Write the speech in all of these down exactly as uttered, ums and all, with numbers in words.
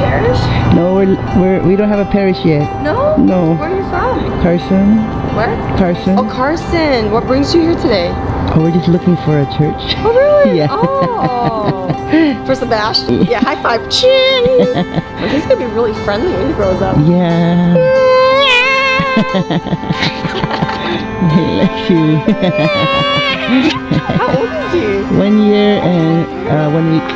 parish? No, we're, we're we don't have a parish yet. No? No. Where are you from? Carson. Where? Carson. Oh, Carson. What brings you here today? Oh, we're just looking for a church. Oh, really? Yeah. Oh. For Sebastian. Yeah, high five. Cheers. Well, he's going to be really friendly when he grows up. Yeah. He loves you. How old is he? One year and uh, one week.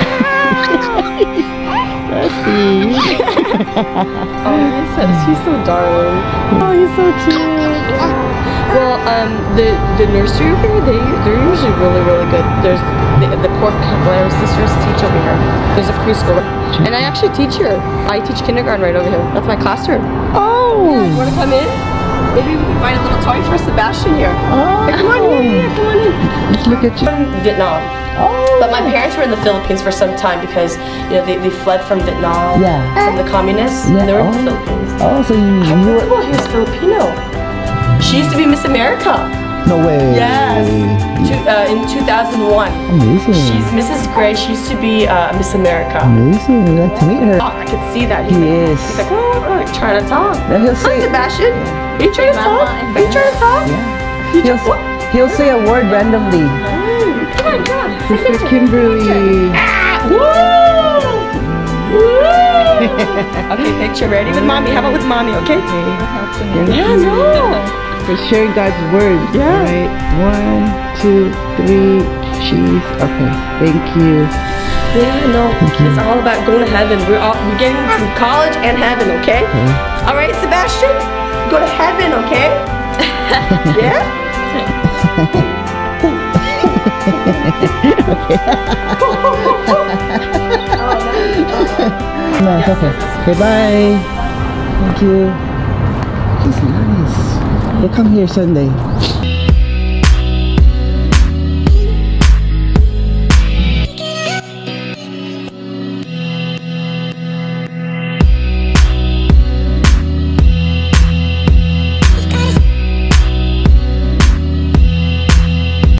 Basti. Oh, he's so, he's so darling. Oh, he's so cute. Well, um, the the nursery over here, they they're usually really really good. There's the, the poor Blair sisters teach over here. There's a preschool, and I actually teach here. I teach kindergarten right over here. That's my classroom. Oh. Yeah, you want to come in? Maybe we can find a little toy for Sebastian here. Oh. Hey, come on in, yeah, come on in. Let's look at you. From Vietnam. Oh. But my parents were in the Philippines for some time because you know they, they fled from Vietnam. Yeah. From the communists. Yeah. And they were Oh. in the Philippines. Oh, so you, My you were... principal here is Filipino. She used to be Miss America. No way. Yes. Two, uh, in two thousand one. Amazing. She's Missus Gray. She used to be uh, Miss America. Amazing. I'd like to meet her. Oh, I could see that. He's He like, is. He's like, oh, oh, like trying to talk. Yeah, he'll Hi, say. Sebastian. Are you trying to talk? Are you trying to talk? Yeah. You He'll, just, what? he'll say a word randomly. Oh, come on, come on. Sister Kimberly. Woo! Woo! Okay, picture ready with mommy. How about with mommy, okay? Yeah, no. For sharing God's word. Yeah. Right. One, two, three. Cheese. Okay. Thank you. Yeah, no. It's all about going to heaven. We're all we're getting to college and heaven, okay? Okay. All right, Sebastian, go to heaven, okay? Yeah. Nice. Okay. Okay. Bye. Thank you. He's nice. We'll come here Sunday.